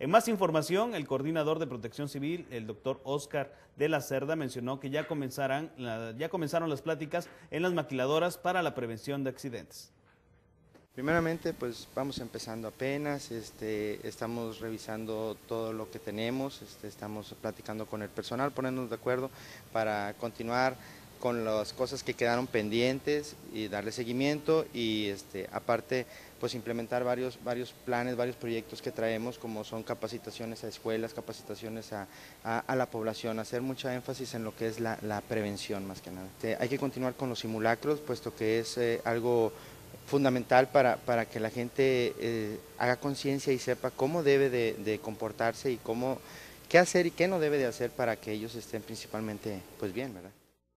En más información, el coordinador de Protección Civil, el doctor Oscar de la Cerda, mencionó que ya comenzaron las pláticas en las maquiladoras para la prevención de accidentes. Primeramente, pues vamos empezando apenas, estamos revisando todo lo que tenemos, estamos platicando con el personal, ponernos de acuerdo para continuar con las cosas que quedaron pendientes y darle seguimiento y aparte pues implementar varios planes, varios proyectos que traemos como son capacitaciones a escuelas, capacitaciones a la población, hacer mucha énfasis en lo que es la prevención más que nada. Hay que continuar con los simulacros puesto que es algo fundamental para que la gente haga conciencia y sepa cómo debe de comportarse y qué hacer y qué no debe de hacer para que ellos estén principalmente pues bien, ¿verdad?